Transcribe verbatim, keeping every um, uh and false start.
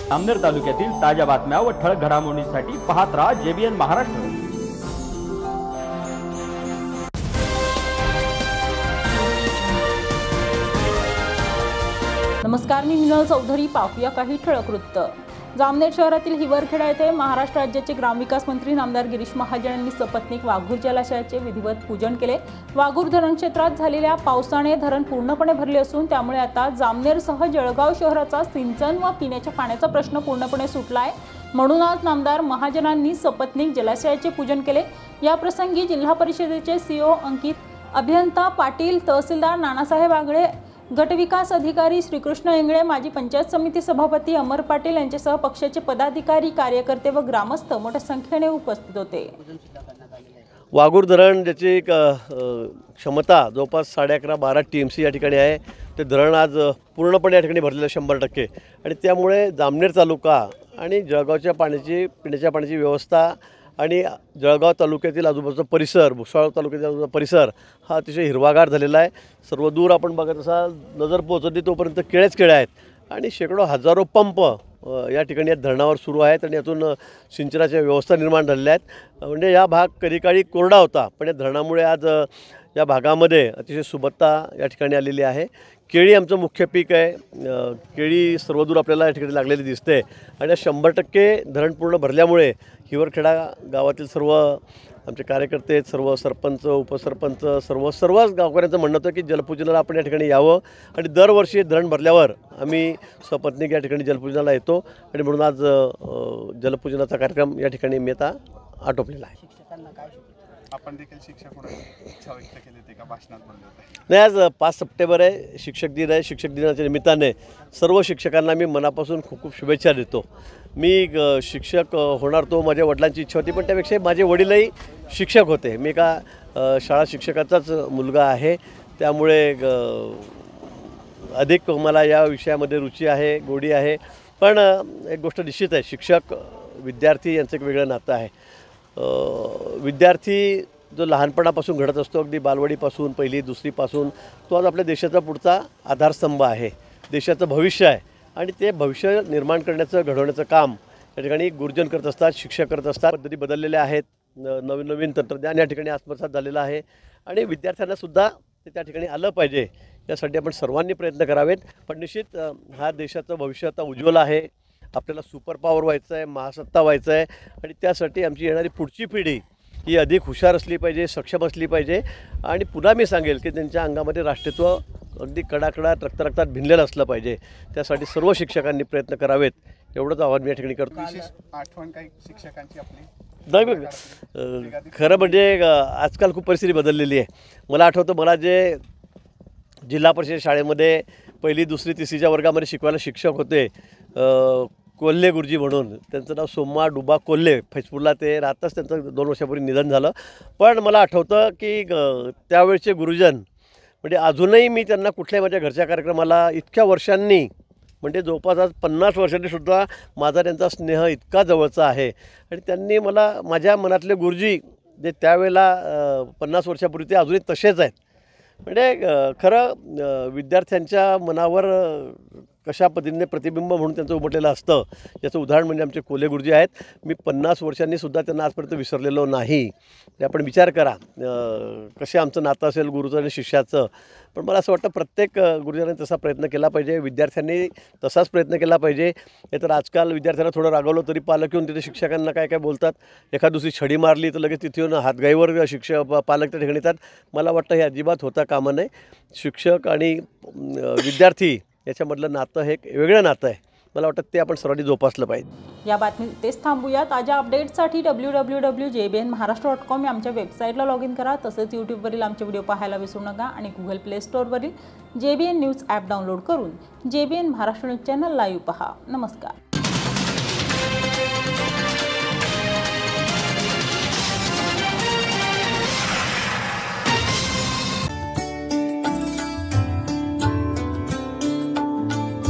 जामनेर तालुक्यातील ताज्या बातम्या व ठळक घडामोडींसाठी पाहत राहा जेबीएन महाराष्ट्र। नमस्कार, मी मिनल चौधरी। पाहूया काही ठळक वृत्त। जामनेर शहरातील हिवरखेडा येथे महाराष्ट्र राज्याचे ग्रामविकास मंत्री नामदार गिरीश महाजन यांनी सपत्नीक वाघूर जलाशयाचे विधिवत पूजन केले। वाघूर धरण क्षेत्रात झालेल्या पावसाने धरण पूर्णपणे भरले असून त्यामुळे आता जामनेरसह जळगाव शहराचा सिंचन व पिण्याच्या पाण्याचा प्रश्न पूर्णपणे सुटला आहे। म्हणून आज नामदार महाजनांनी सपत्नीक जलाशयाचे पूजन केले। या प्रसंगी जिल्हा परिषदेचे सीओ अंकित, अभियंता पाटील, तहसीलदार नानासाहेब आगळे, गटविकास अधिकारी श्रीकृष्ण इंगळे, माजी पंचायत समिती सभापती अमर पाटील यांच्यासह पक्षाचे पदाधिकारी, कार्यकर्ते व ग्रामस्थ मोठ्या संख्येने उपस्थित होते। वाघूर धरण ज्याची क्षमता जवळपास साडे अकरा बारा टी एम सी या ठिकाणी आहे, ते धरण आज पूर्णपणे या ठिकाणी भरलेलं शंभर टक्के आणि त्यामुळे जामनेर तालुका आणि जळगावच्या पाण्याची पिण्याच्या पाण्याची व्यवस्था आणि जळगाव तालुक्यातील आजूबाजूचा परिसर, भुसावळ तालुक्यातील आजूबाजूचा परिसर हा अतिशय हिरवागार झालेला आहे। सर्व दूर आपण बघत असाल, नजर पोहोचली तोपर्यंत केळेच केळे आहेत आणि शेकडो हजारो पंप या ठिकाणी या धरणावर सुरू आहेत आणि यातून सिंचनाच्या व्यवस्था निर्माण झालेल्या आहेत। म्हणजे या भाग कधी काळी कोरडा होता, पण या धरणामुळे आज या भागामध्ये अतिशय सुबत्ता या ठिकाणी आलेली आहे। केळी आमचं मुख्य पीक आहे। केळी सर्वदूर आपल्याला या ठिकाणी लागलेली दिसते आणि शंभर टक्के धरण पूर्ण भरल्यामुळे हिवरखेडा गावातील सर्व आमचे कार्यकर्ते, सर्व सरपंच, उपसरपंच, सर्व सर्वच गावकऱ्यांचं म्हणणं होतं की जलपूजनाला आपण या ठिकाणी यावं आणि दरवर्षी धरण भरल्यावर आम्ही सपत्नीक या ठिकाणी जलपूजनाला येतो आणि म्हणून आज जलपूजनाचा कार्यक्रम या ठिकाणी मी आता आटोपलेला आहे। आपण देखील शिक्षक म्हणून इच्छा व्यक्त केली होती का भाषणात बोलले होते? नाही, आज पाच सप्टेंबर आहे, शिक्षक दिन आहे। शिक्षक दिनाच्या निमित्ताने सर्व शिक्षकांना मी मनापासून खूप खूप शुभेच्छा देतो। मी शिक्षक होणार तो माझ्या वडिलांची इच्छा होती, पण त्यापेक्षा माझे वडीलही शिक्षक होते। मी का शाळा शिक्षकाचाच मुलगा आहे, त्यामुळे अधिक मला या विषयामध्ये रुची आहे, गोडी आहे। पण एक गोष्ट निश्चित आहे, शिक्षक विद्यार्थी यांचं एक वेगळं नातं आहे। विद्यार्थी जो लहानपणापासून घडत असतो, अगदी बालवाडीपासून, पहिली दुसरीपासून, तो आज आपल्या देशाचा पुढचा आधारस्तंभ आहे, देशाचं भविष्य आहे आणि ते भविष्य निर्माण करण्याचं, घडवण्याचं काम या ठिकाणी गुरुजन करत असतात, शिक्षक करत असतात। पद्धती बदललेल्या आहेत, नवीन नवीन तंत्रज्ञान या ठिकाणी आत्मसात झालेलं आहे आणि विद्यार्थ्यांनासुद्धा ते त्या ठिकाणी आलं पाहिजे, यासाठी आपण सर्वांनी प्रयत्न करावेत। पण निश्चित हा देशाचं भविष्य आता उज्ज्वल आहे। आपल्याला सुपर पॉवर व्हायचं आहे, महासत्ता व्हायचं आहे आणि त्यासाठी आमची येणारी पुढची पिढी ही अधिक हुशार असली पाहिजे, सक्षम असली पाहिजे आणि पुन्हा मी सांगेल की त्यांच्या अंगामध्ये राष्ट्रत्व अगदी कडाकडात रक्तरक्तात भिनलेलं असलं पाहिजे। त्यासाठी सर्व शिक्षकांनी प्रयत्न करावेत, एवढंच आवाहन मी या ठिकाणी करतो। विशेष आठवण काही शिक्षकांची आपली? नाही, खरं म्हणजे आजकाल खूप परिस्थिती बदललेली आहे। मला आठवतं, मला जे जिल्हा परिषद शाळेमध्ये पहिली दुसरी तिसरीच्या वर्गामध्ये शिकवायला शिक्षक होते, कोल्हे गुरुजी म्हणून, त्यांचं नाव सोम्मा डुबा कोल्हे, फैजपूरला ते राहताच त्यांचं दोन वर्षापूर्वी निधन झालं। पण मला आठवतं की त्यावेळचे गुरुजन म्हणजे अजूनही मी त्यांना कुठल्याही माझ्या घरच्या कार्यक्रमाला इतक्या वर्षांनी, म्हणजे जवळपास आज पन्नास वर्षांनीसुद्धा माझा त्यांचा स्नेह इतका जवळचा आहे आणि त्यांनी मला, माझ्या मनातले गुरुजी जे त्यावेळेला पन्नास वर्षापूर्वी, ते अजूनही तसेच आहेत। म्हणजे खरं विद्यार्थ्यांच्या मनावर कशा पद्धतीने प्रतिबिंब म्हणून त्यांचं उमटलेलं असतं, याचं उदाहरण म्हणजे आमचे कोल्हे गुरुजी आहेत। मी पन्नास वर्षांनीसुद्धा त्यांना आजपर्यंत विसरलेलो नाही। ते आपण विचार करा कसे आमचं नातं असेल गुरुचं आणि शिष्याचं। पण मला असं वाटतं प्रत्येक गुरुजनांनी तसा प्रयत्न केला पाहिजे, विद्यार्थ्यांनी तसाच प्रयत्न केला पाहिजे। हे तर आजकाल विद्यार्थ्यांना थोडं रागवलं तरी पालक येऊन तिथे शिक्षकांना काय काय बोलतात, एखाद दुसरी छडी मारली तर लगेच तिथे येऊन हातगाईवर शिक्षक पालक त्या ठिकाणी येतात। मला वाटतं हे अजिबात होता कामा नये। शिक्षक आणि विद्यार्थी याच्यामधलं नातं हे एक वेगळं नातं आहे, मला वाटतं ते आपण सर्वांनी जोपासलं पाहिजे। या बातमी तेच थांबूया। ताज्या अपडेट्ससाठी W W W JBN Maharashtra dot com या आमच्या वेबसाईटला लॉग इन करा। तसंच यूट्यूबवरील आमचे व्हिडिओ पाहायला विसरू नका आणि गुगल प्ले स्टोअरवरील जेबीएन न्यूज ॲप डाउनलोड करून JBN Maharashtra news channel live पहा। नमस्कार।